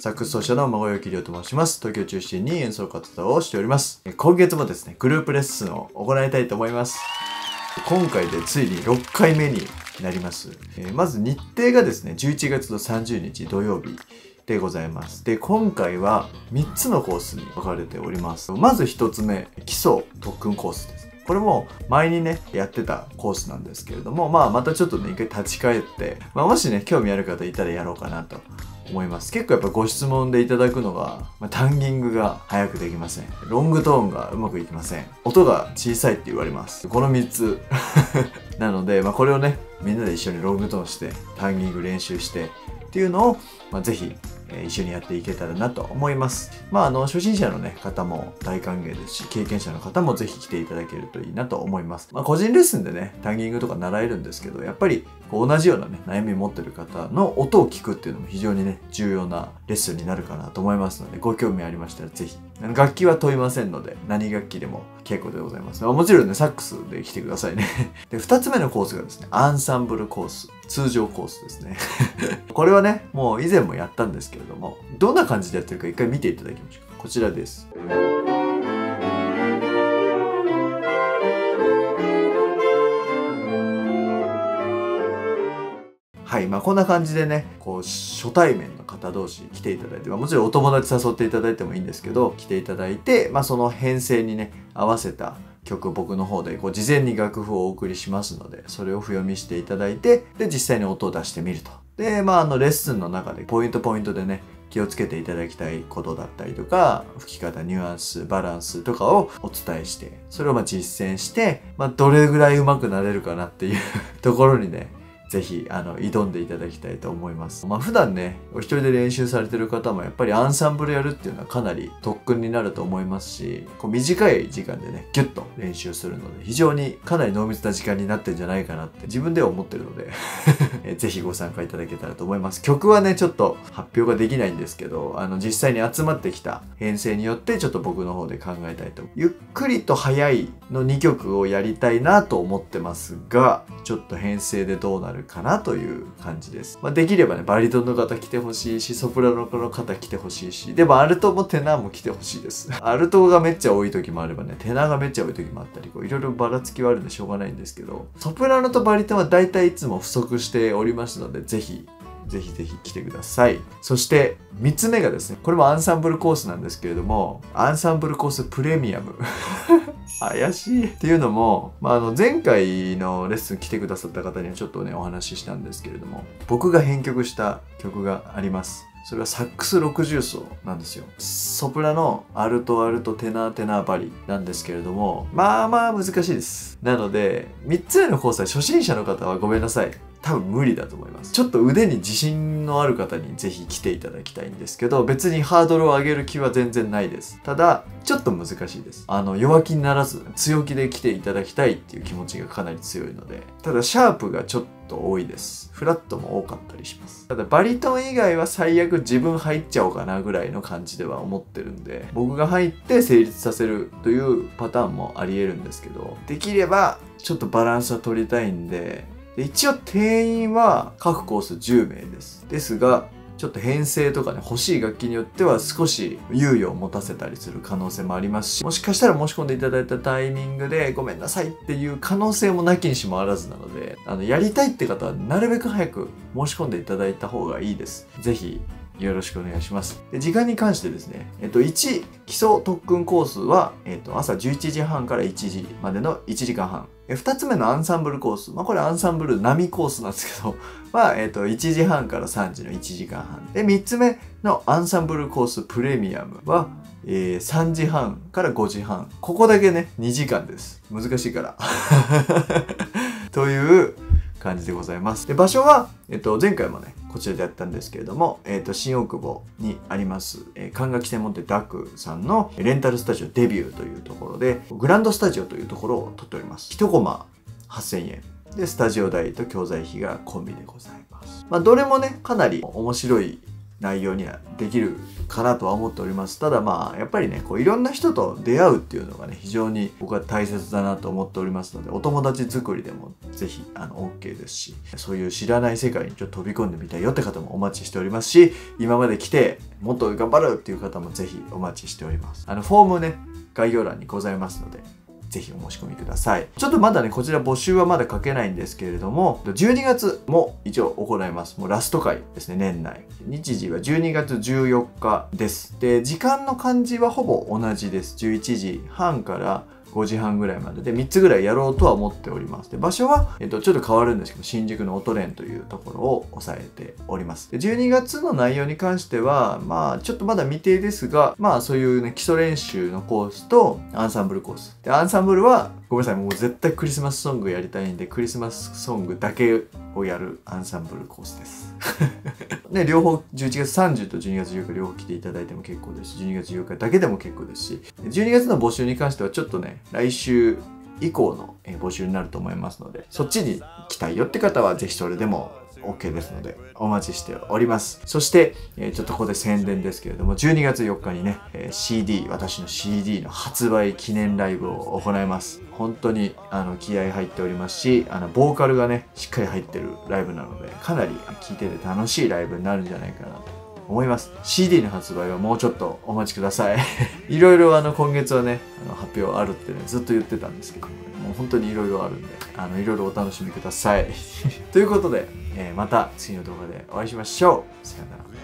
サックス奏者の孫よきりょうと申します。東京を中心に演奏活動をしております。今月もですね、グループレッスンを行いたいと思います。今回でついに6回目になります。まず日程がですね、11月の30日土曜日でございます。で、今回は3つのコースに分かれております。まず1つ目、基礎特訓コースです。これも前にね、やってたコースなんですけれども、またちょっとね、一回立ち返って、もしね、興味ある方いたらやろうかなと思います。結構やっぱご質問でいただくのが、タンギングが早くできません。ロングトーンがうまくいきません。音が小さいって言われます。この3つ。なので、これをね、みんなで一緒にロングトーンして、タンギング練習して、っていうのを、ぜひ、一緒にやっていけたらなと思います。初心者のね、方も大歓迎ですし、経験者の方もぜひ来ていただけるといいなと思います。個人レッスンでね、タンギングとか習えるんですけど、やっぱり同じようなね、悩みを持ってる方の音を聞くっていうのも非常にね、重要なレッスンになるかなと思いますので、ご興味ありましたらぜひ。楽器は問いませんので、何楽器でも結構でございます。もちろんね、サックスで来てくださいね。で、2つ目のコースがですね、アンサンブルコース。通常コースですね。これはね、もう以前もやったんですけれども、どんな感じでやってるか一回見ていただきましょう。こちらです。はい、こんな感じでね、初対面の方同士来ていただいて、もちろんお友達誘っていただいてもいいんですけど、来ていただいて、その編成にね、合わせた曲僕の方で事前に楽譜をお送りしますので、それを譜読みしていただいて、で、実際に音を出してみると。で、レッスンの中でポイントでね、気をつけていただきたいことだったりとか、吹き方、ニュアンス、バランスとかをお伝えして、それを実践して、どれぐらい上手くなれるかなっていうところにね、ぜひ、挑んでいただきたいと思います。普段ね、お一人で練習されてる方もやっぱりアンサンブルやるっていうのはかなり特訓になると思いますし、短い時間でね、ギュッと練習するので、非常にかなり濃密な時間になってんじゃないかなって自分では思ってるので、ぜひご参加いただけたらと思います。曲はね、ちょっと発表ができないんですけど、実際に集まってきた編成によってちょっと僕の方で考えたいと。ゆっくりと速いの2曲をやりたいなと思ってますが、ちょっと編成でどうなるかなという感じです。できればね、バリトンの方来てほしいし、ソプラノの方来てほしいし、でもアルトもテナーも来てほしいです。アルトがめっちゃ多い時もあればね、テナーがめっちゃ多い時もあったり、いろいろばらつきはあるんでしょうがないんですけど、ソプラノとバリトンは大体いつも不足しておりますので、ぜひ来てください。そして3つ目がですね、これもアンサンブルコースなんですけれども、アンサンブルコースプレミアム。怪しいっていうのも、前回のレッスン来てくださった方にはちょっとね、お話ししたんですけれども、僕が編曲した曲があります。それはサックス60奏なんですよ。ソプラノ、アルト、テナー、バリなんですけれども、難しいです。なので、3つ目のコースは初心者の方はごめんなさい。多分無理だと思います。ちょっと腕に自信のある方にぜひ来ていただきたいんですけど、別にハードルを上げる気は全然ないです。ただ、ちょっと難しいです。弱気にならず、強気で来ていただきたいっていう気持ちがかなり強いので、ただ、シャープがちょっと多いです。フラットも多かったりします。ただ、バリトン以外は最悪自分入っちゃおうかなぐらいの感じでは思ってるんで、僕が入って成立させるというパターンもあり得るんですけど、できれば、ちょっとバランスは取りたいんで、一応定員は各コース10名です。ですが、ちょっと編成とかね、欲しい楽器によっては少し猶予を持たせたりする可能性もありますし、もしかしたら申し込んでいただいたタイミングでごめんなさいっていう可能性もなきにしもあらずなので、やりたいって方はなるべく早く申し込んでいただいた方がいいです。ぜひ、よろしくお願いします。で、時間に関してですね、1、基礎特訓コースは、朝11時半から1時までの1時間半。2つ目のアンサンブルコース。これアンサンブル並コースなんですけど、1時半から3時の1時間半。で、3つ目のアンサンブルコースプレミアムは、3時半から5時半。ここだけね、2時間です。難しいから。という感じでございます。で、場所は、前回もね、こちらでやったんですけれども、新大久保にあります、管楽器専門店ダクさんのレンタルスタジオデビューというところで、グランドスタジオというところを取っております。1コマ8000円。で、スタジオ代と教材費が込みでございます。どれもね、かなり面白い内容にはできるかなとは思っております。ただまあやっぱりねこういろんな人と出会うっていうのがね非常に僕は大切だなと思っておりますので、お友達作りでもぜひOK ですし、そういう知らない世界にちょっと飛び込んでみたいよって方もお待ちしておりますし、今まで来てもっと頑張るっていう方もぜひお待ちしております。フォームね概要欄にございますので、ぜひお申し込みください。ちょっとまだね、こちら募集はまだ書けないんですけれども、12月も一応行います。もうラスト回ですね、年内。日時は12月14日です。で、時間の感じはほぼ同じです。11時半から5時半ぐらいまでで3つぐらいやろうとは思っております。で、場所は、ちょっと変わるんですけど、新宿の音連というところを押さえております。で、12月の内容に関しては、まあ、ちょっとまだ未定ですが、まあ、そういうね、基礎練習のコースとアンサンブルコース。で、アンサンブルは、ごめんなさい、もう絶対クリスマスソングやりたいんで、クリスマスソングだけをやるアンサンブルコースです。ね、両方11月30と12月14日両方来ていただいても結構ですし、12月14日だけでも結構ですし、12月の募集に関してはちょっとね、来週以降の募集になると思いますので、そっちに来たいよって方はぜひそれでも OK ですのでお待ちしております。そして、ちょっとここで宣伝ですけれども、12月4日にね、私の CD の発売記念ライブを行います。本当に気合入っておりますし、ボーカルがね、しっかり入ってるライブなので、かなり聴いてて楽しいライブになるんじゃないかなと思います。CD の発売はもうちょっとお待ちください。いろいろ今月はね、発表あるってね、ずっと言ってたんですけど、もう本当にいろいろあるんで、いろいろお楽しみください。ということで、また次の動画でお会いしましょう。さよなら。